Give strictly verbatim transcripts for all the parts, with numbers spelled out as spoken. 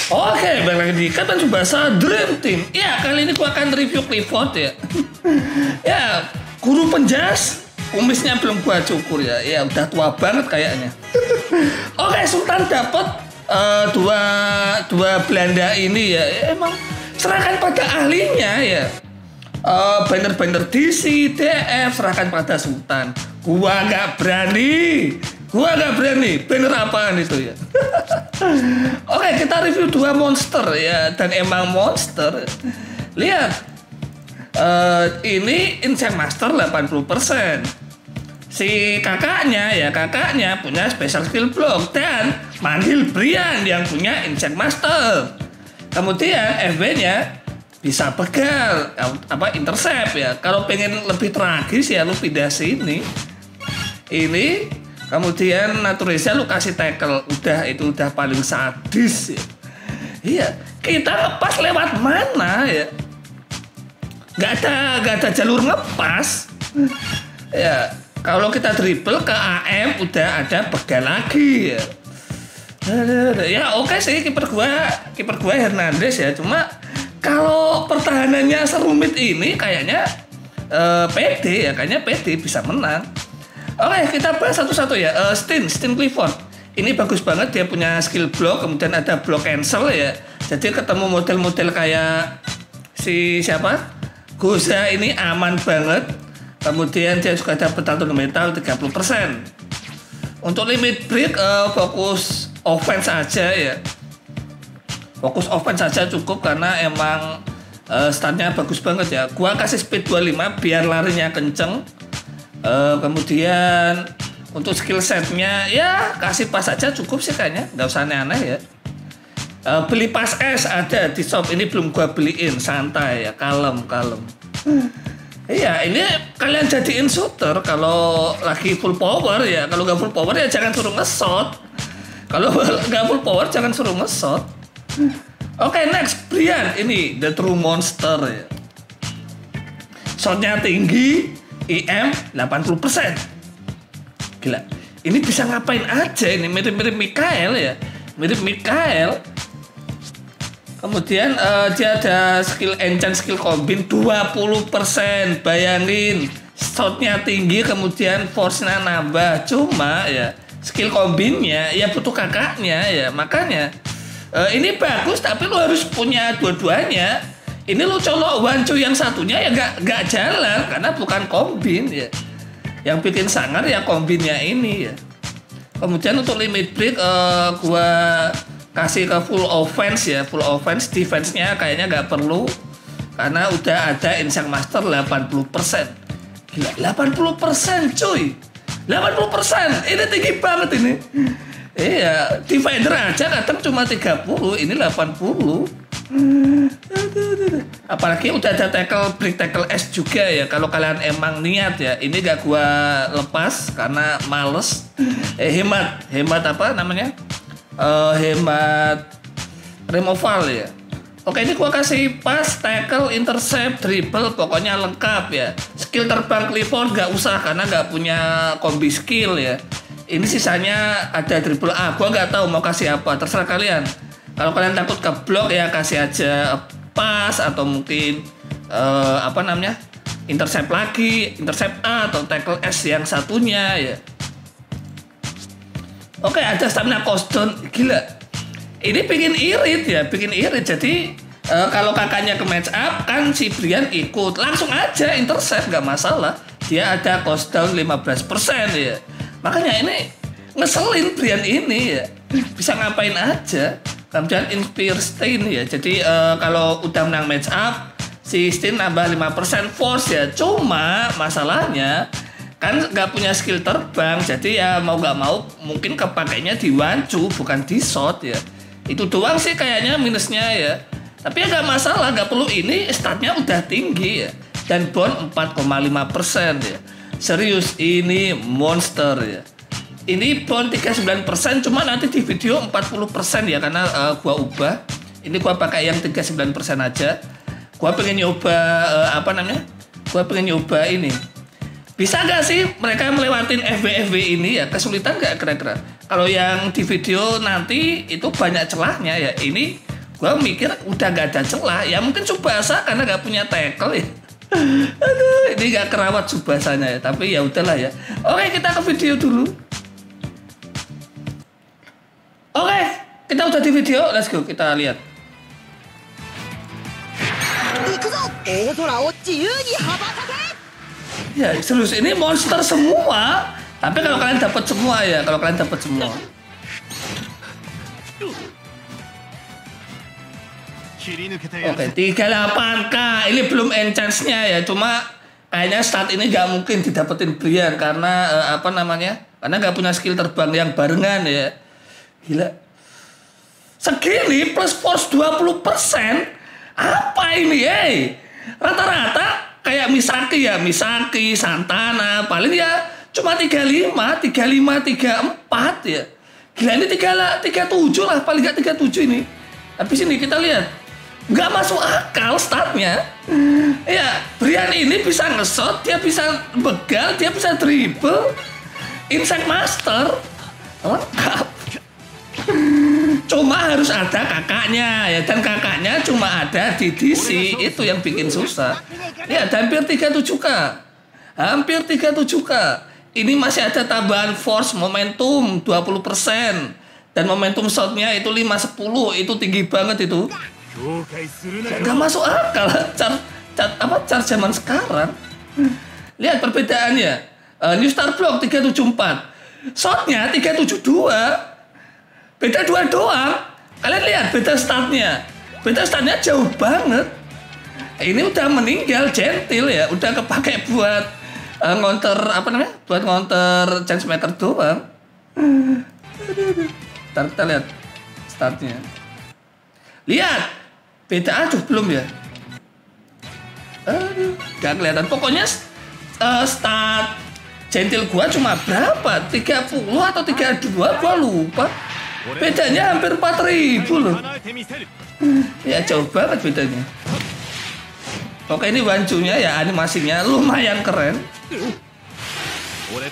Oke, balik lagi di Kata Bahasa Dream Team. Ya, kali ini gua akan review Clifford ya. Ya, guru penjas, kumisnya belum gua cukur ya. Ya, udah tua banget kayaknya. Oke, Sultan dapat uh, dua dua Belanda ini ya. Ya emang serahkan pada ahlinya ya. Uh, banner-banner D C, D F serahkan pada Sultan. Gua nggak berani. Gua nggak berani. Banner apaan itu ya? Oke, kita review dua monster ya, dan emang monster. Lihat, uh, ini Insect Master delapan puluh persen. Si kakaknya ya, kakaknya punya special skill block dan manggil Brian yang punya Insect Master. Kemudian F B-nya bisa begal, apa intercept ya. Kalau pengen lebih tragis ya lu pindah sini. Ini kemudian naturalisnya lu kasih tackle, udah itu udah paling sadis ya. Iya, kita ngepas lewat mana ya? Gak ada, gak ada jalur ngepas. Ya, kalau kita dribble ke A M udah ada begal lagi ya. Ya oke okay sih kiper gua, kiper gua Hernandez ya. Cuma kalau pertahanannya serumit ini kayaknya uh, pede ya, kayaknya pede bisa menang. Oke, kita bahas satu-satu ya. Uh, Stin, Stin Clifford. Ini bagus banget, dia punya skill block, kemudian ada block cancel ya. Jadi ketemu model-model kayak si siapa? Goza ini aman banget. Kemudian dia juga ada betal metal tiga puluh persen. Untuk limit break uh, fokus offense aja ya. Fokus offense saja cukup karena emang uh, startnya bagus banget ya. Gua kasih speed dua puluh lima biar larinya kenceng. Uh, kemudian untuk skill setnya ya kasih pas aja cukup sih kayaknya, nggak usah aneh-aneh ya. Uh, beli pas es ada di shop, ini belum gua beliin, santai ya, kalem kalem. Iya, ini kalian jadiin shooter kalau lagi full power ya. Kalau nggak full power ya jangan suruh nge-shot. Kalau nggak full power jangan suruh nge-shot. Oke, okay, next Brian ini the true monster ya. Shotnya tinggi, I M delapan puluh persen. Gila. Ini bisa ngapain aja ini, mirip-mirip Mikael ya. Mirip Mikael. Kemudian uh, dia ada skill enchant, skill combine dua puluh persen. Bayangin, shotnya tinggi kemudian force-nya nambah. Cuma ya skill combine-nya ya butuh kakaknya ya. Makanya uh, ini bagus tapi lo harus punya dua-duanya. Ini lo colok wancu yang satunya ya nggak nggak jalan karena bukan kombin ya. Yang bikin sangar ya kombinnya ini ya. Kemudian untuk limit break uh, gua kasih ke full offense ya, full offense. Defense-nya kayaknya nggak perlu karena udah ada Insect Master delapan puluh persen. Gila, delapan puluh persen cuy. delapan puluh persen. Ini tinggi banget ini. Iya, Divider aja kadang cuma tiga puluh, ini delapan puluh. Apalagi udah ada tackle break tackle S juga ya. Kalau kalian emang niat ya, ini gak gua lepas karena males. Eh, hemat, hemat apa namanya? Uh, hemat removal ya. Oke, ini gua kasih pas, tackle, intercept, dribble, pokoknya lengkap ya. Skill terbang Clifford gak usah karena gak punya kombi skill ya. Ini sisanya ada dribble A. Gua gak tahu mau kasih apa, terserah kalian. Kalau kalian takut ke blok ya kasih aja pas atau mungkin uh, apa namanya intercept lagi, intercept A atau tackle S yang satunya ya. Oke, ada stamina cooldown, gila. Ini bikin irit ya, bikin irit. Jadi uh, kalau kakaknya ke match up kan si Brian ikut, langsung aja intercept nggak masalah. Dia ada cooldown lima belas persen ya. Makanya ini ngeselin Brian ini ya. Bisa ngapain aja. Kemudian Inspire Stain ya. Jadi uh, kalau udah menang match up si Stain nambah lima persen force ya. Cuma masalahnya kan nggak punya skill terbang. Jadi ya mau nggak mau mungkin kepakainya di wancu bukan di shot ya. Itu doang sih kayaknya minusnya ya. Tapi ya nggak masalah, nggak perlu ini, statnya udah tinggi ya. Dan bond empat koma lima persen ya. Serius ini monster ya. Ini bond tiga puluh sembilan persen, cuma nanti di video empat puluh persen ya karena uh, gua ubah. Ini gua pakai yang tiga puluh sembilan persen aja. Gua pengen nyoba uh, apa namanya? Gua pengen nyoba ini. Bisa gak sih mereka melewatin F B F B ini ya? Kesulitan gak kira-kira? Kalau yang di video nanti itu banyak celahnya ya. Ini Gua mikir udah gak ada celah. Ya mungkin Tsubasa karena gak punya tackle ya. Aduh, ini gak kerawat Tsubasanya ya. Tapi ya udahlah ya. Oke, kita ke video dulu. Oke, kita udah di video. Let's go, kita lihat. Ya, serius ini monster semua. Tapi kalau kalian dapat semua ya, kalau kalian dapat semua. Oke, tiga puluh delapan K. Ini belum enchance-nya ya. Cuma kayaknya start ini gak mungkin didapetin Brian karena uh, apa namanya? Karena gak punya skill terbang yang barengan ya. Gila. Segini plus force dua puluh persen. Apa ini, eh? Rata-rata kayak Misaki ya, Misaki, Santana, paling ya cuma tiga puluh lima, tiga puluh lima, tiga puluh empat ya. Gila, ini tiga puluh tujuh lah, paling gak tiga puluh tujuh ini. Tapi sini kita lihat. Nggak masuk akal startnya. Ya, Brian ini bisa nge-shot, dia bisa begal, dia bisa dribble. Insect Master. Lengkap. Cuma harus ada kakaknya ya, dan kakaknya cuma ada di D C. Itu yang bikin susah. Ya, hampir tiga puluh tujuh K. Hampir tiga puluh tujuh K. Ini masih ada tambahan force momentum dua puluh persen. Dan momentum shotnya itu lima sepuluh, itu tinggi banget itu. Gak masuk akal car, car, apa car zaman sekarang. Lihat perbedaannya. uh, New Star Block tiga tujuh empat, shotnya tiga tujuh dua, beda dua doang. Kalian lihat beda startnya. Beda startnya jauh banget. Ini udah meninggal Gentil ya, udah kepake buat uh, ngonter apa namanya, buat ngonter Changemaker doang. Ntar kita lihat startnya. Lihat, beda aduh belum ya. Aduh, gak kelihatan. Pokoknya uh, start Gentil gua cuma berapa? tiga puluh atau tiga puluh dua, gua lupa. Bedanya hampir empat ribu loh. Ya jauh banget bedanya. Oke, ini bancunya ya, animasinya lumayan keren. Wow.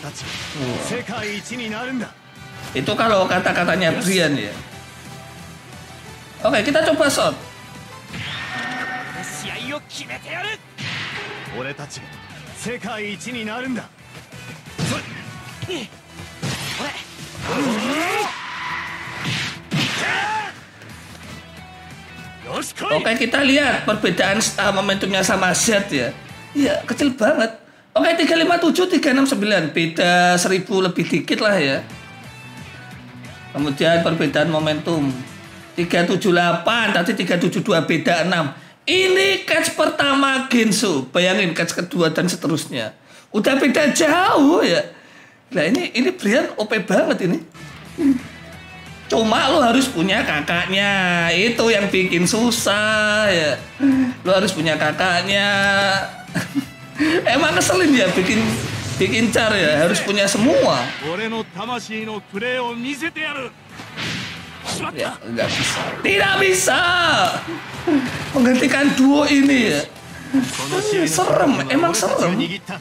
Itu kalau kata-katanya Brian ya. Oke, kita coba shot. Oke, kita lihat perbedaan uh, momentumnya sama Z ya. Iya, kecil banget. Oke, tiga lima tujuh, tiga enam sembilan, beda seribu lebih dikit lah ya. Kemudian perbedaan momentum tiga tujuh delapan, tadi tiga tujuh dua, beda enam. Ini catch pertama Genso, bayangin catch kedua dan seterusnya. Udah beda jauh ya. Nah ini ini Brian O P banget ini. Cuma lo harus punya kakaknya, itu yang bikin susah ya. Lo harus punya kakaknya. Emang ngeselin ya bikin bikin car ya, harus punya semua. Ya, nggak bisa. Tidak bisa menggantikan duo ini ya. Serem, emang serem.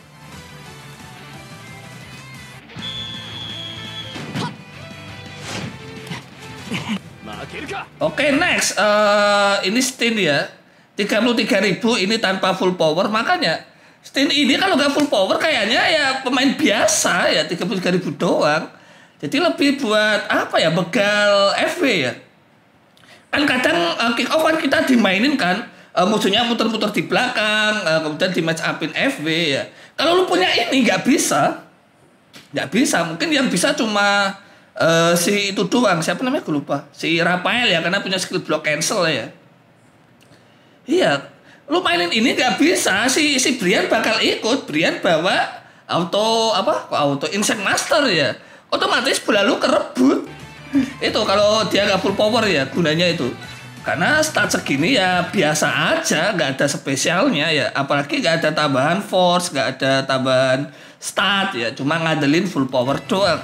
Oke, okay, next. Uh, ini Stin ya. tiga puluh tiga ribu ini tanpa full power. Makanya Stin ini kalau nggak full power kayaknya ya pemain biasa ya, tiga puluh tiga ribu doang. Jadi lebih buat apa ya, begal F W ya. Kan kadang uh, kick off kan kita dimainin kan, uh, musuhnya muter-muter di belakang, uh, kemudian di match upin F W ya. Kalau lu punya ini nggak bisa, nggak bisa. Mungkin yang bisa cuma uh, si itu doang. Siapa namanya gue lupa. Si Rafael ya, karena punya skill block cancel ya. Iya, lu mainin ini nggak bisa. Si si Brian bakal ikut. Brian bawa auto apa? Auto Insect Master ya. Otomatis bola lu kerebut. Itu kalau dia nggak full power ya gunanya itu. Karena stat segini ya biasa aja, nggak ada spesialnya ya. Apalagi nggak ada tambahan force, nggak ada tambahan stat ya. Cuma ngandelin full power doang.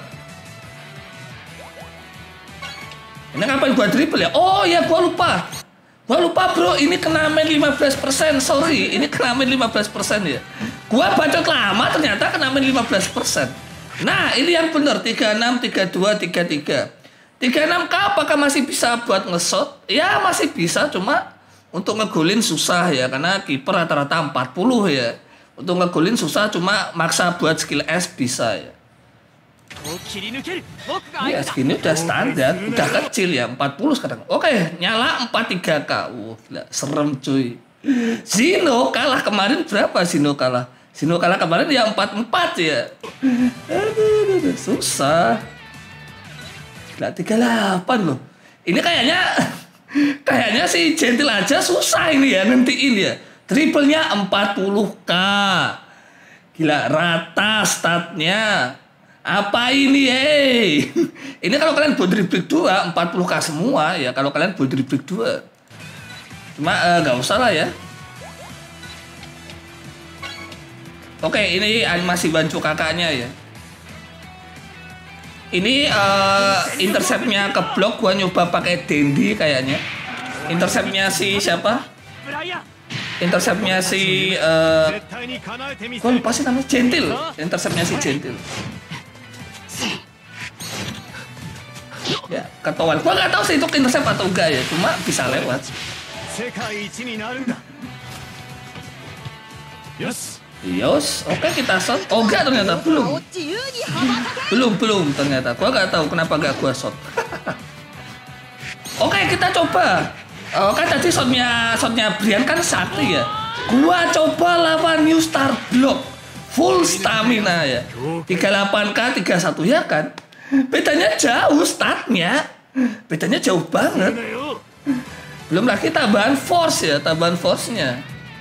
Ini ngapain gua dribble ya? Oh ya gua lupa. Gua lupa bro, ini kena main lima belas persen. Sorry, ini kena main lima belas persen ya. Gua bacot lama ternyata kena main lima belas persen. Nah, ini yang benar tiga enam, tiga dua, tiga tiga. tiga puluh enam K apakah masih bisa buat nge-shot? Ya masih bisa, cuma untuk ngegolin susah ya, karena kiper rata-rata empat puluh ya. Untuk ngegolin susah, cuma maksa buat skill S bisa ya. Ya segini udah standar, udah kecil ya, empat puluh sekarang. Oke, nyala empat puluh tiga K. Wah, gila, serem cuy. Zino kalah kemarin berapa Zino kalah? Zino kalah kemarin ya empat puluh empat ya. Aduh, susah. Gila, tiga puluh delapan loh. Ini kayaknya kayaknya si Gentil aja susah ini ya nentiin ya. Triplenya empat puluh K. Gila, rata statnya. Apa ini, hey? Ini kalau kalian buat dribble dua, empat puluh K semua ya. Kalau kalian buat dribble dua. Cuma nggak uh, usah lah ya. Oke, ini animasi bancu kakaknya ya. Ini uh, interceptnya ke blok, gua nyoba pakai Dendi kayaknya. Interceptnya si siapa? Interceptnya si uh, gua lupa sih namanya, Gentil. Interceptnya si Gentil. Ya, ketahuan. Gua nggak tahu sih itu intercept atau enggak ya, cuma bisa lewat. Yos, oke kita shot. Oh enggak ternyata belum. Belum belum ternyata. Gua nggak tahu kenapa nggak gua shot. Oke kita coba. Oh, kan tadi shotnya shotnya Brian kan sakti ya. Gua coba lawan New Star Block full stamina ya. tiga puluh delapan K tiga puluh satu ya kan. Bedanya jauh statnya. Bedanya jauh banget. Belum lagi tambahan force ya, tambahan force-nya.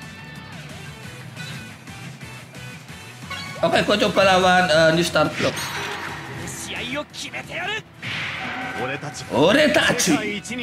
Oke, gua coba lawan uh, New Star Block. Oretachi.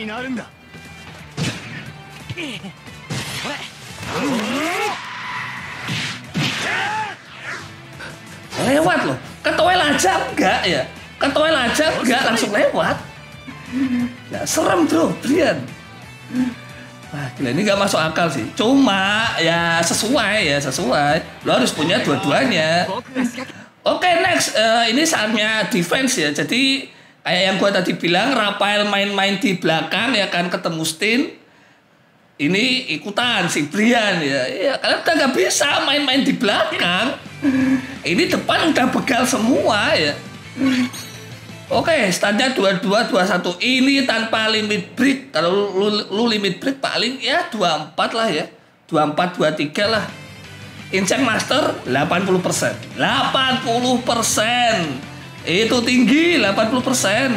Lewat loh. Ketowel aja enggak ya? Ketowel aja enggak langsung lewat. Ya serem bro, Brian. Wah gila, ini gak masuk akal sih. Cuma ya sesuai ya sesuai. Lo harus punya dua-duanya. Oke okay, next, uh, ini saatnya defense ya. Jadi kayak yang gua tadi bilang, Rafael main-main di belakang ya kan, ketemu Stin. Ini ikutan si Brian ya. Ya kalian udah gak bisa main-main di belakang. Ini depan udah begal semua ya. Oke, standar dua puluh dua dua puluh satu ini tanpa limit break. Kalau lu, lu, lu limit break paling ya dua puluh empat lah ya. dua puluh empat dua puluh tiga lah. Insect Master delapan puluh persen. delapan puluh persen. Itu tinggi delapan puluh persen.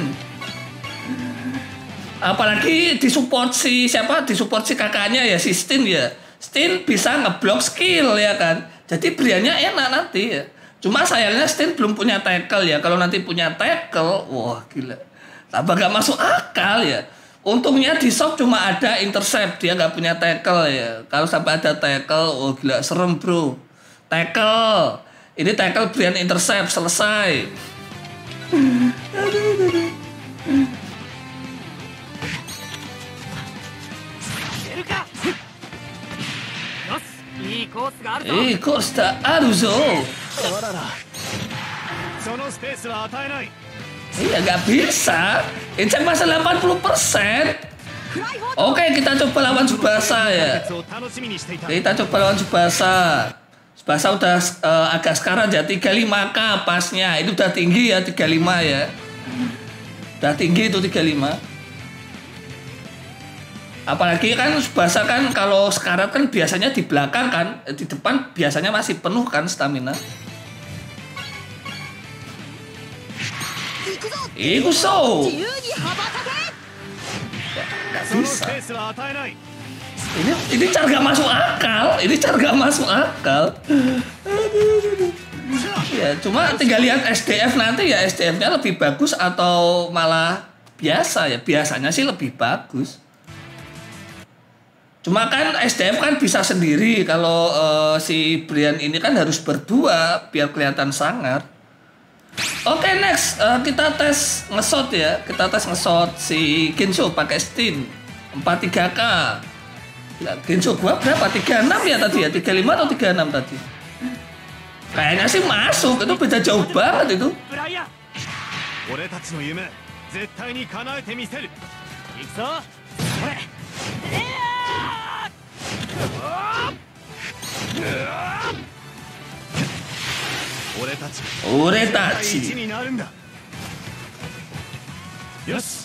Apalagi disupport si siapa? Disupport si kakaknya ya, si Stin ya. Stin bisa ngeblok skill ya kan. Jadi Briannya enak nanti ya. Cuma sayangnya Stin belum punya tackle ya. Kalau nanti punya tackle, wah gila. Tambah gak masuk akal ya. Untungnya di shop cuma ada intercept, dia gak punya tackle ya. Kalau sampai ada tackle, oh gila serem bro. Tackle. Ini tackle Brian intercept, selesai. Eh, Costa Aruzo. Iya gak bisa. Insect masa delapan puluh persen. Oke kita coba lawan Tsubasa ya. Kita coba lawan Tsubasa. Tsubasa udah uh, agak sekarang ya tiga puluh lima K pasnya. Itu udah tinggi ya tiga puluh lima ya. Udah tinggi itu tiga puluh lima. Apalagi kan Tsubasa kan kalau sekarang kan biasanya di belakang kan, di depan biasanya masih penuh kan stamina. Ikuso. Gak bisa. Ini ini cara gak masuk akal, ini cara gak masuk akal. Ya cuma tinggal lihat S D F nanti ya, S D F-nya lebih bagus atau malah biasa ya. Biasanya sih lebih bagus. Cuma kan S D F kan bisa sendiri. Kalau uh, si Brian ini kan harus berdua biar kelihatan sangar. Oke okay, next uh, kita tes nge-shot ya. Kita tes nge-shot si Gensho pakai Stin empat puluh tiga K. Ya, Gensho gua berapa? tiga puluh enam ya tadi ya? tiga puluh lima atau tiga puluh enam tadi? Kayaknya sih masuk. Itu beda jauh banget itu. 絶対に叶えてみせる。行くぞ。それ。俺たち俺た一ちになるんだ。よし。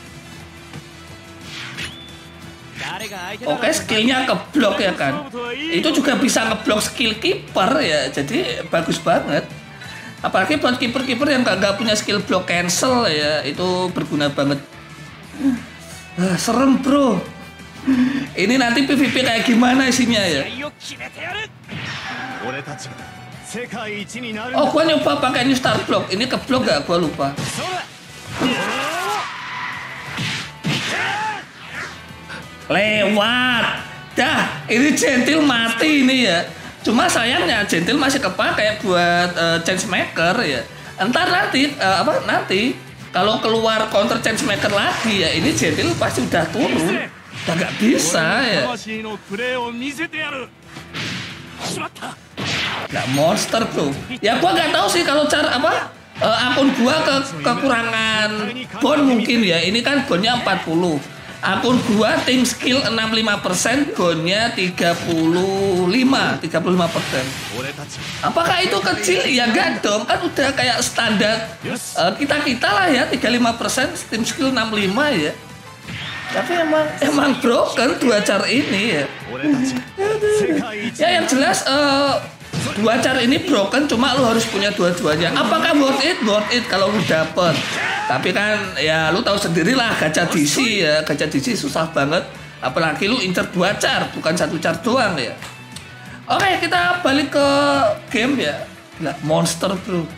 Oke, skillnya keblok ya kan. Itu juga bisa ngeblok skill kiper ya. Jadi bagus banget. Apalagi buat kiper-kiper yang gak, gak punya skill block cancel ya, itu berguna banget. Ah, serem bro. Ini nanti P V P kayak gimana isinya ya? Oh, gua nyoba pakai new star block. Ini keblok gak? Gua lupa. Lewat. Dah, ini Gentil mati ini ya. Cuma sayangnya Gentil masih kepakai buat uh, Changemaker ya. Entar nanti uh, apa nanti kalau keluar counter Changemaker lagi ya, ini Gentil pasti udah turun. Udah nggak bisa ya. Nggak monster bro. Ya gua nggak tahu sih kalau cara apa uh, akun gua ke kekurangan bon mungkin ya. Ini kan bonnya empat puluh. Akun gua tim skill enam puluh lima persen, bonnya tiga puluh lima persen. Apakah itu kecil? Ya enggak dong, kan udah kayak standar uh, kita-kita lah ya, tiga puluh lima persen tim skill enam puluh lima ya. Tapi emang emang broken dua car ini ya. Ya yang jelas uh, dua car ini broken, cuma lu harus punya dua-duanya. Apakah worth it? Worth it kalau lu dapet. Tapi kan ya lu tahu sendirilah gacha D C ya, gacha D C susah banget. Apalagi lu incer dua car, bukan satu car doang ya. Oke, kita balik ke game ya. Gila, monster bro.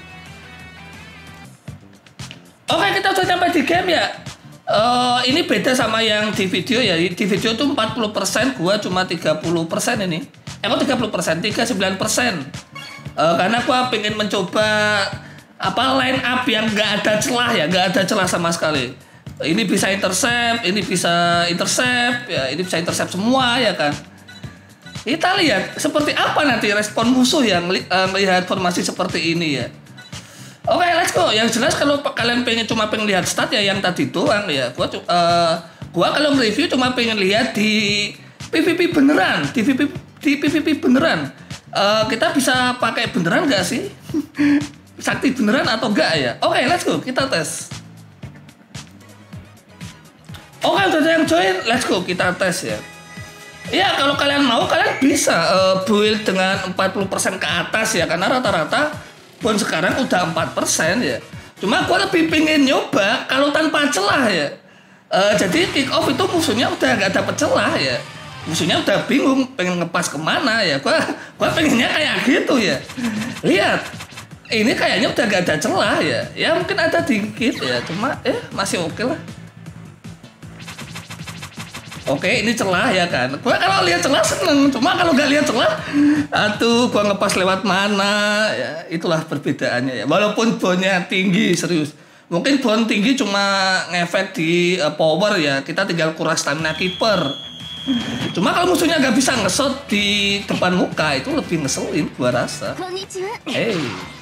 Oke, kita udah sampai di game ya. Uh, ini beda sama yang di video ya. Di video tuh empat puluh persen, gua cuma tiga puluh persen ini. Eh kok tiga puluh persen? tiga puluh sembilan persen. Uh, karena gua pengen mencoba apa line up yang nggak ada celah ya, nggak ada celah sama sekali. Ini bisa intercept, ini bisa intercept, ya ini bisa intercept semua ya kan. Kita lihat seperti apa nanti respon musuh yang uh, melihat formasi seperti ini ya. Oke, okay, let's go. Yang jelas kalau kalian pengen cuma pengen lihat stat ya yang tadi doang ya. Gua uh, gua kalau review cuma pengen lihat di P V P beneran, di P V P di P V P beneran. Uh, kita bisa pakai beneran nggak sih? Sakti beneran atau enggak ya? Oke, okay, let's go. Kita tes. Oke, okay, udah ada yang join. Let's go. Kita tes ya. Ya, kalau kalian mau, kalian bisa uh, build dengan empat puluh persen ke atas ya. Karena rata-rata bon sekarang udah empat persen ya. Cuma gue lebih pengen nyoba kalau tanpa celah ya. Uh, jadi kick off itu musuhnya udah nggak dapet celah ya. Musuhnya udah bingung pengen ngepas kemana ya. Gue gue pengennya kayak gitu ya. Lihat. Ini kayaknya udah gak ada celah ya. Ya mungkin ada dikit ya. Cuma eh masih oke lah. Oke, ini celah ya kan. Gua kalau lihat celah seneng. Cuma kalau gak lihat celah, aduh gua ngepas lewat mana ya. Itulah perbedaannya ya. Walaupun bonnya tinggi serius. Mungkin bon tinggi cuma ngefek di uh, power ya. Kita tinggal kuras stamina keeper. Cuma kalau musuhnya gak bisa ngesot di depan muka, itu lebih ngeselin gua rasa. Hey.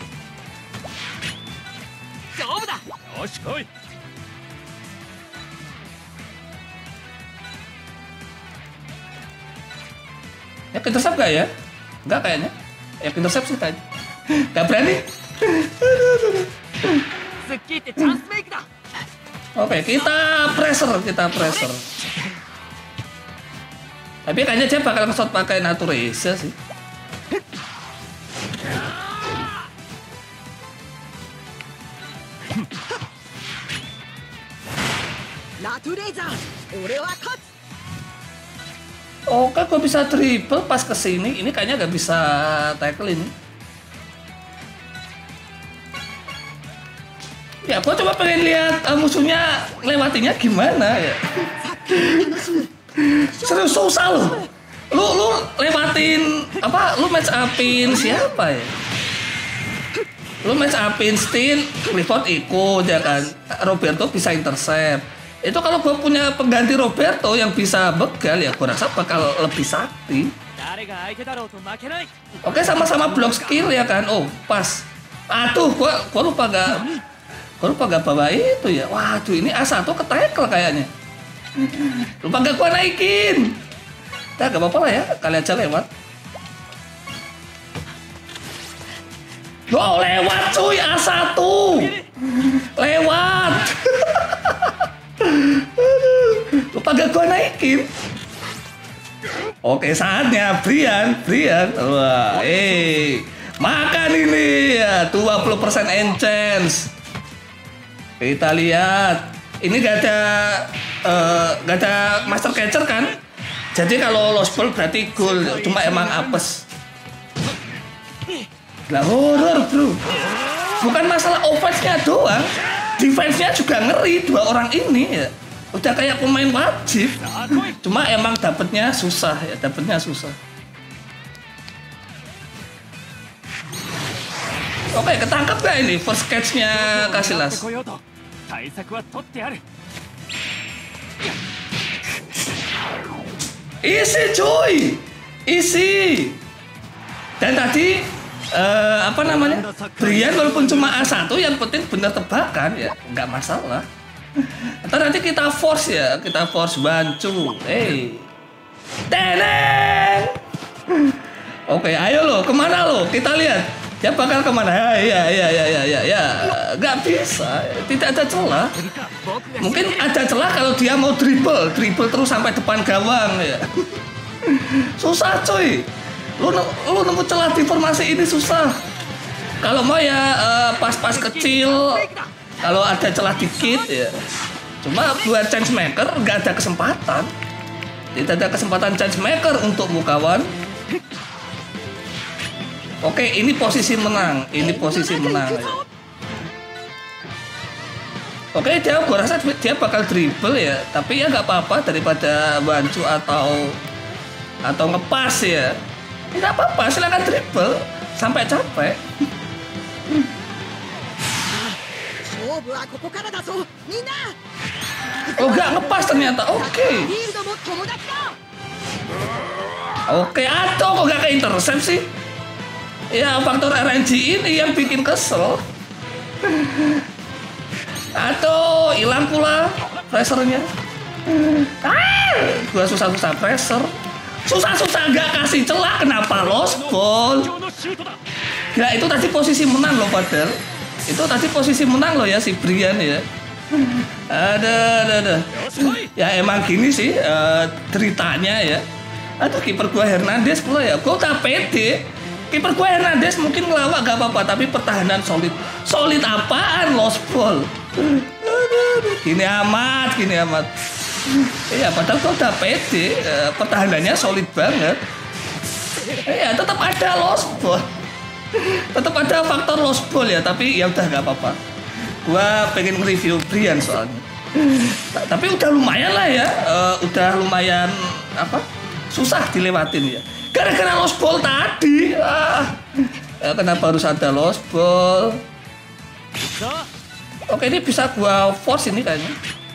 Ya intercept gak ya? Enggak kayaknya. Ya intercept sih kayaknya. Gak berani. Oke, kita pressure, kita pressure. Tapi kayaknya dia bakal nge-shot pakai Natureza sih. Oh kan gue bisa triple pas kesini. Ini kayaknya gak bisa tackle ini. Ya gue coba pengen lihat uh, musuhnya lewatinya gimana ya. Serius susah loh. Lu lu lewatin apa? Lu match upin siapa ya? Lu match upin Stin, Clifford ikut ya kan. Roberto bisa intercept. Itu kalau gue punya pengganti Roberto yang bisa begal ya gue rasa bakal lebih sakti. Oke, sama-sama block skill ya kan. Oh pas. Aduh gue gue lupa gak Gue lupa gak bawa itu ya. Waduh, ini A satu ketekel kayaknya. Lupa gak gue naikin. Nah, gak apa-apa lah ya, kali aja lewat. Wow, lewat cuy, A satu. Lewat. Lupa gak gue naikin. Oke, saatnya Brian, Brian. Wah, eh, makan ini ya, dua puluh persen enchance. Kita lihat. Ini gak ada uh, gak ada master catcher kan? Jadi kalau lost ball berarti goal, cuma emang apes. Lah horror, bro. Bukan masalah offense-nya doang, defense-nya juga ngeri dua orang ini ya. Udah kayak pemain wajib, cuma emang dapetnya susah ya, dapetnya susah. Oke, ketangkap gak ini first catch-nya Casillas? Isi cuy, isi. Dan tadi uh, apa namanya? Brian walaupun cuma A satu, yang penting bener tebakan ya, nggak masalah. Ntar nanti kita force ya, kita force bancu. Hey, teneng. Oke, ayo lo, kemana lo? Kita lihat. Dia bakal kemana? Ya, ya, ya, ya, ya, ya. Gak bisa, tidak ada celah. Mungkin ada celah kalau dia mau dribble, dribble terus sampai depan gawang ya. Susah cuy. Lu, lu nemu celah di formasi ini susah. Kalau mau ya pas-pas uh, kecil. Kalau ada celah dikit ya, cuma buat chance maker nggak ada kesempatan. Tidak ada kesempatan chance maker untukmu kawan. Oke, ini posisi menang, ini posisi menang. Oke, dia gua rasa dia bakal dribble ya, tapi ya nggak apa-apa daripada bancu atau atau ngepas ya. Tidak apa-apa, silakan dribble sampai capek. Oh, gak ngepas ternyata. Oke. Okay. Oke, okay, atau kok gak ke intercept sih? Ya, faktor R N G ini yang bikin kesel. Atau hilang pula pressernya. Ah, gua susah-susah pressure. Susah-susah gak kasih celah, kenapa lost ball? Gila, itu tadi posisi menang loh padahal. Itu tadi posisi menang loh ya si Brian ya. Ada, ada, ada. Ya emang gini sih uh, ceritanya ya. Aduh, kiper gua Hernandez pula ya. Gua udah pede. Kiper gua Hernandez mungkin ngelawak gak apa-apa, tapi pertahanan solid. Solid apaan lost ball? Gini amat, gini amat. Iya, padahal gua udah pede. Uh, pertahanannya solid banget. Iya, tetap ada lost ball. Tetap ada faktor lost ball ya, tapi ya udah nggak apa-apa. Gua pengen review Brian soalnya. Tapi udah lumayan lah ya, uh, udah lumayan apa? Susah dilewatin ya. Gara-gara lost ball tadi. Ah, ya kenapa harus ada lost ball? Oke, ini bisa gua force ini kayaknya.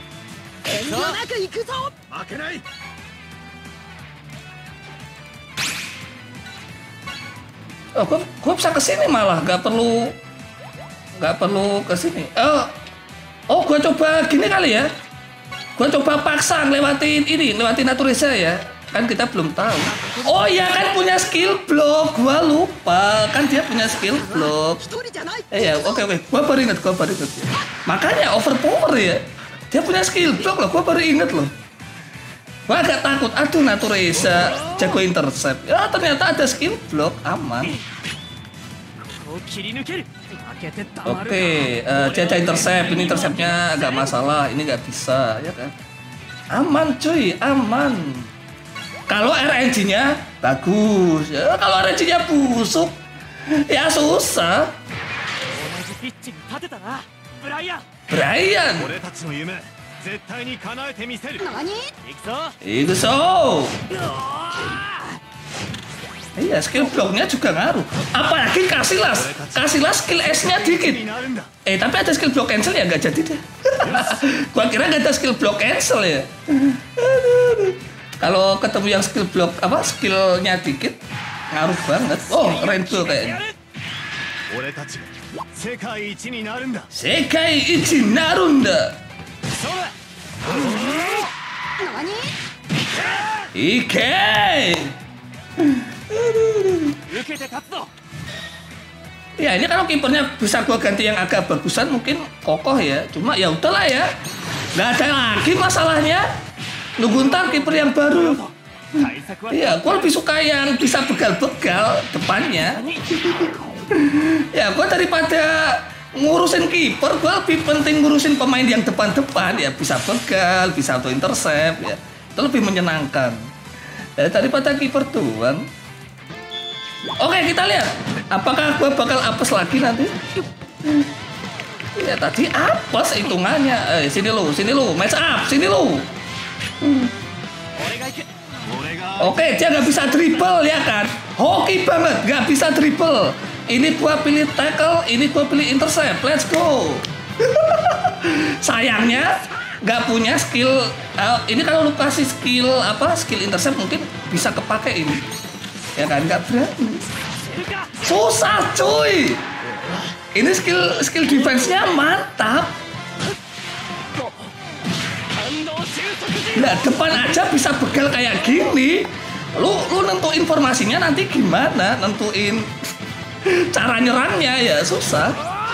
Oh, gua, gua bisa kesini malah, nggak perlu, nggak perlu kesini. Oh, oh, gua coba gini kali ya. Gua coba paksa lewatin ini, lewatin Natureza ya. Kan kita belum tahu. Oh iya kan punya skill block, gua lupa. Kan dia punya skill block. Eh ya, oke oke. Gua baru inget, gua baru inget. Makanya overpower ya. Dia punya skill block loh, gua baru inget loh. Gua agak takut, aduh Natureza jago intercept. Ya ternyata ada skill block, aman. Oke, uh, dia ada intercept, ini interceptnya agak masalah, ini nggak bisa, ya kan? Aman cuy, aman. Kalau R N G-nya bagus, ya kalau R N G-nya busuk, ya susah. Brian. Itu so. Iya, skill blocknya juga ngaruh. Apalagi Casillas, Casillas skill S-nya dikit. Eh, tapi ada skill block cancel ya nggak jadi deh. Gua kira nggak ada skill block cancel ya. Kalau ketemu yang skill block apa skillnya dikit, ngaruh banget. Oh, rainbow kayaknya. 世界一になるんだ。 Sekai Ichi Narunda. そうだ。 Ike. 受けて立つぞ。 Ya ini kalau kipernya bisa gua ganti yang agak bagusan mungkin kokoh ya. Cuma ya udahlah ya. Nggak ada lagi masalahnya. Nunggu ntar kiper yang baru. 対策は Iya, gua lebih suka yang bisa begal-begal depannya. Ya gua daripada ngurusin kiper, gua lebih penting ngurusin pemain yang depan-depan ya, bisa begal, bisa auto intercept ya. Itu lebih menyenangkan. Ya, daripada kiper doang. Oke, kita lihat apakah gua bakal apes lagi nanti. Ya tadi apes hitungannya. Eh sini lu, sini lu, match up, sini lu. 俺が行け。俺が Oke, dia nggak bisa dribble ya kan? Hoki banget, nggak bisa dribble. Ini gua pilih tackle, ini gua pilih intercept. Let's go. Sayangnya nggak punya skill. Uh, ini kalau lu kasih skill apa? Skill intercept mungkin bisa kepake ini. Ya kan, nggak berani. Susah cuy. Ini skill skill defense-nya mantap. Nah, depan aja bisa begal kayak gini. Lu lu nentuin informasinya nanti gimana? Nentuin cara nyerangnya ya susah.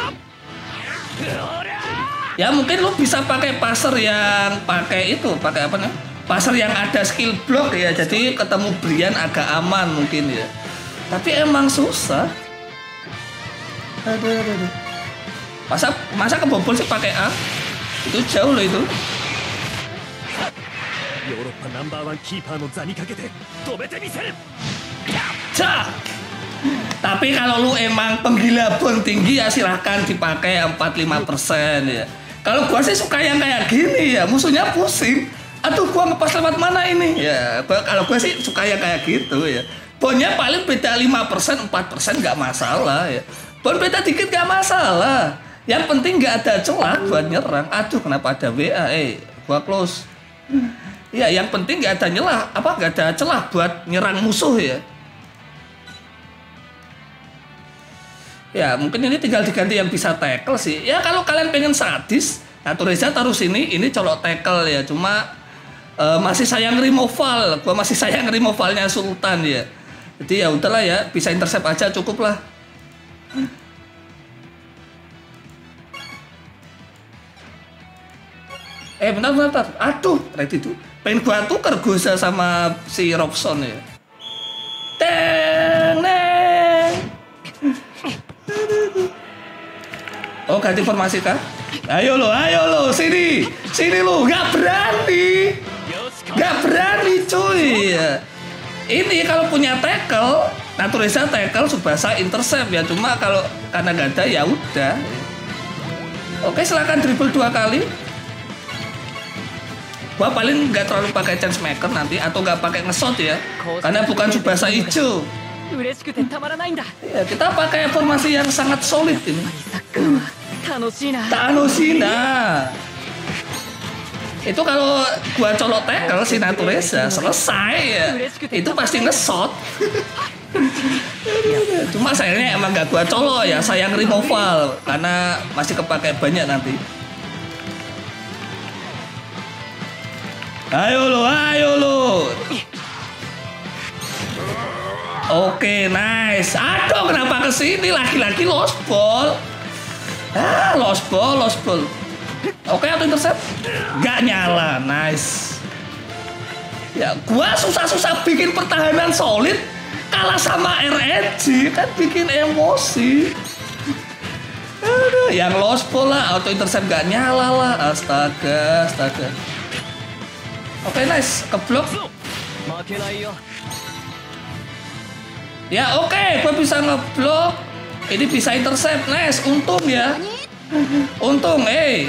Ya mungkin lu bisa pakai passer yang pakai itu, pakai apa nih? Passer yang ada skill block ya. Jadi ketemu Brian agak aman mungkin ya. Tapi emang susah. Aduh, aduh, aduh. Masa masa kebobol sih pakai A? Itu jauh loh itu. ヨーロッパナンバーワンキーパーの座にかけて止めてみせる。 Cak. Tapi kalau lu emang penggila bond tinggi ya silahkan dipakai empat puluh lima persen ya. Kalau gua sih suka yang kayak gini ya, musuhnya pusing. Aduh gua ngepas lewat mana ini? Ya, gua, kalau gua sih suka yang kayak gitu ya. Bondnya paling beda lima persen, empat persen nggak masalah ya. Bond beda dikit nggak masalah. Yang penting nggak ada celah buat nyerang. Aduh kenapa ada W A? Eh, gua close. Ya, yang penting nggak ada nyelah, apa nggak ada celah buat nyerang musuh ya. Ya, mungkin ini tinggal diganti yang bisa tackle sih. Ya, kalau kalian pengen sadis, Natureza taruh sini, ini colok tackle ya. Cuma uh, masih sayang removal, gua masih sayang removalnya Sultan ya. Jadi ya udahlah ya, bisa intercept aja cukup lah. Eh bentar, bentar, bentar. Aduh, ready tuh. Pengen gua tuker Goza sama si Robson ya. Teng, neng. Oh ganti formasi kah? Ayo lo, ayo lo, sini, sini lo. Gak berani, gak berani cuy. Ini kalau punya tackle, Natureza tackle, Tsubasa intercept ya. Cuma kalau karena gak ada ya udah. Oke silakan dribble dua kali. Gua paling nggak terlalu pakai chance maker nanti atau nggak pakai nge-shot ya, karena bukan Tsubasa hijau. Ya kita pakai formasi yang sangat solid ini. Tanoshina. Itu kalau gua colok tackle si Natureza selesai ya. Itu pasti nge-shot. Cuma sayangnya emang nggak gua colok ya, sayang removal karena masih kepakai banyak nanti. Ayo lo, ayo lo. Oke, nice. Aduh, kenapa kesini lagi-lagi lost ball? Ah, lost ball, lost ball. Oke, auto intercept. Gak nyala, nice. Ya, gua susah-susah bikin pertahanan solid, kalah sama R N G kan bikin emosi. Aduh, yang lost ball lah, auto intercept gak nyala lah. Astaga, astaga. Oke, nice. Keblok. Ya, oke. Okay. Gue bisa ngeblok. Ini bisa intercept. Nice. Untung ya. Untung, eh.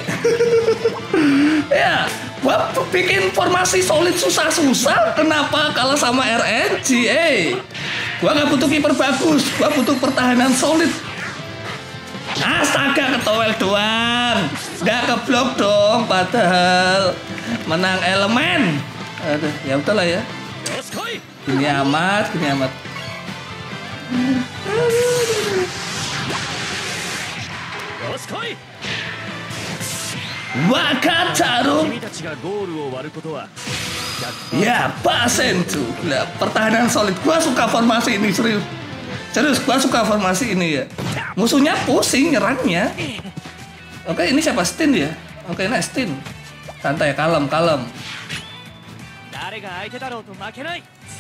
Ya, gue bikin formasi solid susah-susah. Kenapa kalah sama R N G, eh. Gue gak butuh kiper bagus. Gue butuh pertahanan solid. Astaga, ketowel doang. Gak keblok dong, padahal menang elemen. Aduh, ya udahlah ya. Gini amat, gini amat. よし来い Wakataru. 君たちがゴールを割ることは Ya, Basenju. Gila, pertahanan solid. Gua suka formasi ini, serius. Serius, gua suka formasi ini ya. Musuhnya pusing nyerangnya. Oke, ini siapa? Stin ya? Oke, ini Stin. Santai, kalem, kalem. 誰が相手だろうと負けない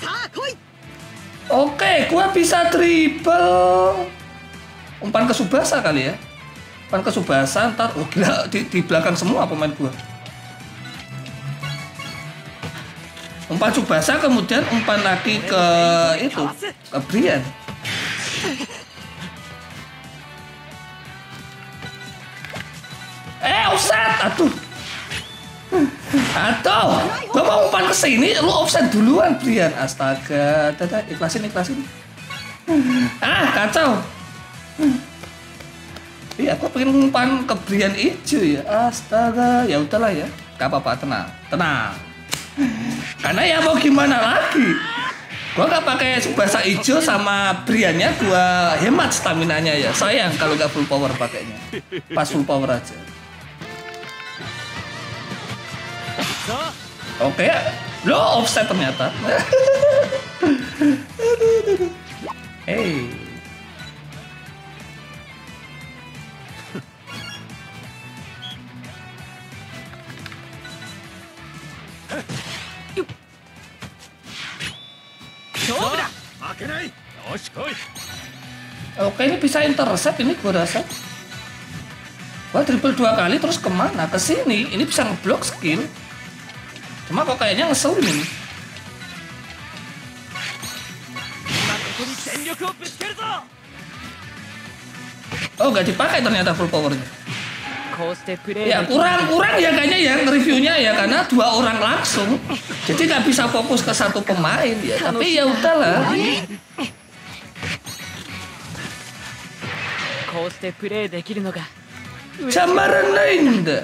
Oke, gua bisa dribble. Umpan ke Tsubasa kali ya. Umpan ke Tsubasa, ntar oh gila di, di belakang semua pemain gua. Umpan Tsubasa kemudian umpan lagi ke itu, ke Brian. Eh, offset, aduh. Atau, gua mau umpan ke sini, lu offset duluan, Brian. Astaga, dadah, ikhlasin, ikhlasin. Ah, kacau. Iya, aku pengen umpan ke Brian hijau ya. Astaga, ya udahlah ya. Gak apa-apa, tenang, tenang. Karena ya mau gimana lagi? Gua gak pakai Tsubasa hijau sama Briannya, gua hemat stamina-nya ya. Sayang kalau gak full power pakainya. Pas full power aja. Oke, lo offset ternyata. Hey. Oke, ini bisa intercept ini gua rasa. Gua triple dua kali terus kemana? Ke sini. Ini bisa ngeblok skill. Cuma kok kayaknya ngeselin ini. Oh, gak dipakai ternyata full powernya. Ya kurang-kurang ya kayaknya ya reviewnya ya karena dua orang langsung. Jadi nggak bisa fokus ke satu pemain ya. Tapi ya udahlah. Jamaran lain dah.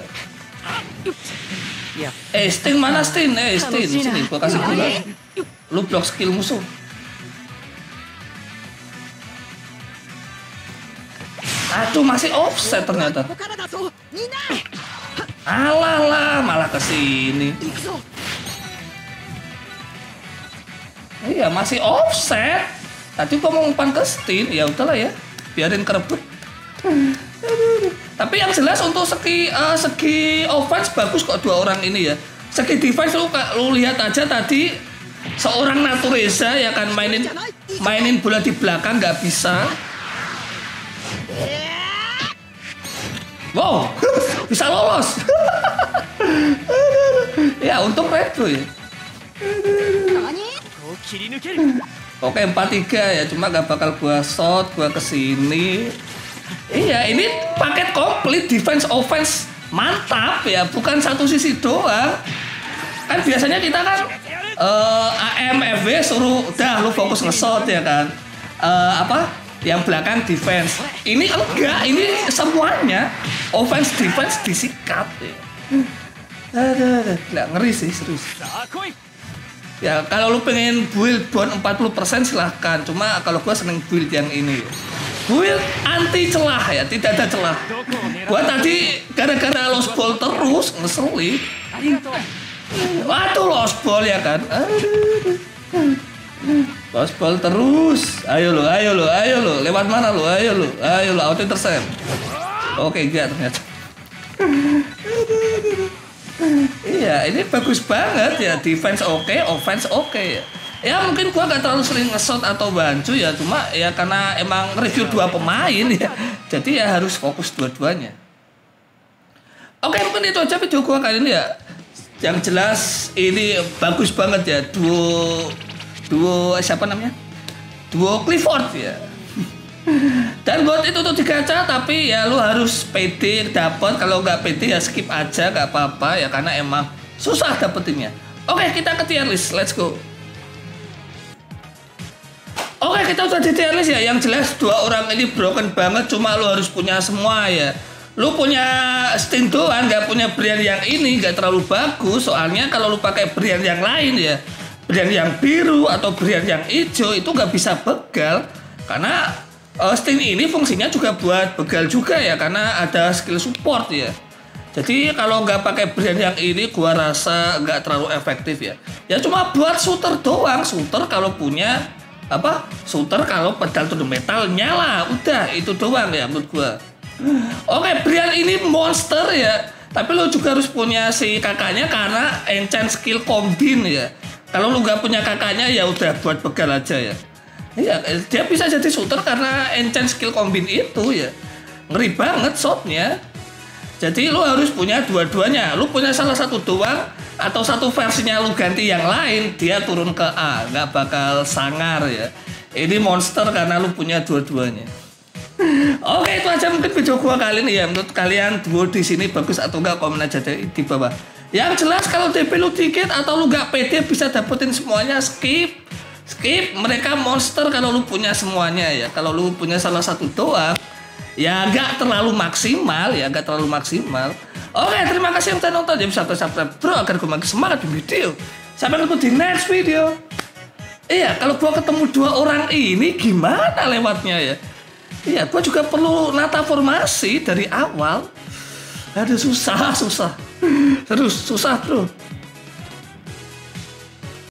Eh, Stin mana Stin? Eh, Stin sini gua kasih gula. Lu blok skill musuh. Aduh, masih offset ternyata. Alah lah, malah ke sini. Iya, masih offset. Tadi gua mau umpan ke Stin, ya udahlah ya. Biarin kerebut. Tapi yang jelas untuk segi uh, segi offense bagus kok dua orang ini ya. Segi defense lu, lu lihat aja tadi seorang Natureza ya kan mainin mainin bola di belakang nggak bisa. Wow, bisa lolos. Ya untung retro ya. Oke empat tiga ya, cuma gak bakal gua shot, gua kesini. Iya, ini paket komplit defense offense mantap ya, bukan satu sisi doang. Kan biasanya kita kan uh, A M F W suruh udah lu fokus nge-shot ya kan. Uh, apa? Yang belakang defense. Ini enggak, ini semuanya offense defense disikat ya. Aduh, gila, ngeri sih serius. Ya kalau lu pengen build bond empat puluh persen silahkan. Cuma kalau gua seneng build yang ini. Build anti celah ya, tidak ada celah. Gua tadi gara-gara lost ball terus ngeselin. Waduh lost ball ya kan. Aduh. Lost ball terus. Ayo lo, ayo lo, ayo lo. Lewat mana lo? Ayo lo, ayo lo. Auto intercept. Oke, enggak ternyata. Iya, ini bagus banget ya. Defense oke, okay, offense oke okay. Ya mungkin gua gak terlalu sering nge-shot atau bantu ya. Cuma ya karena emang review dua pemain ya. Jadi ya harus fokus dua-duanya. Oke, okay, mungkin itu aja video gua kali ini ya. Yang jelas ini bagus banget ya. Duo Duo siapa namanya? Duo Clifford ya. Dan buat itu tuh digacha, tapi ya lu harus pede dapat. Kalau nggak pede ya skip aja, nggak apa-apa ya karena emang susah dapetinnya. Oke, kita ke tier list, let's go. Oke, kita udah di tier list ya. Yang jelas dua orang ini broken banget, cuma lu harus punya semua ya. Lu punya Stin doang, nggak punya Brian yang ini nggak terlalu bagus. Soalnya kalau lu pakai Brian yang lain ya, Brian yang biru atau Brian yang hijau itu nggak bisa begal karena uh, Steam ini fungsinya juga buat begal juga ya, karena ada skill support ya. Jadi kalau nggak pakai brand yang ini, gua rasa nggak terlalu efektif ya. Ya cuma buat shooter doang, shooter kalau punya apa? Shooter kalau pedal to the metal nyala, udah itu doang ya menurut gua. Oke, brand ini monster ya. Tapi lo juga harus punya si kakaknya karena enchant skill combine ya. Kalau lo nggak punya kakaknya ya udah buat begal aja ya. Iya, dia bisa jadi shooter karena enchant skill combine itu ya. Ngeri banget shotnya. Jadi lo harus punya dua-duanya. Lo punya salah satu doang atau satu versinya lo ganti yang lain, dia turun ke A, nggak bakal sangar ya. Ini monster karena lo punya dua-duanya. Oke, itu aja mungkin video gua kali ini ya. Menurut kalian duo di sini bagus atau enggak, komen aja di bawah. Yang jelas kalau D P lu dikit atau lu nggak pede bisa dapetin semuanya, skip. Skip, mereka monster kalau lu punya semuanya ya. Kalau lu punya salah satu doang, ya nggak terlalu maksimal ya, nggak terlalu maksimal. Oke, terima kasih yang udah nonton. Jangan lupa subscribe bro agar gua makin semangat di video. Sampai ketemu di next video. Iya, kalau gua ketemu dua orang ini gimana lewatnya ya? Iya, gua juga perlu nata formasi dari awal. Aduh, susah, susah. Terus susah bro.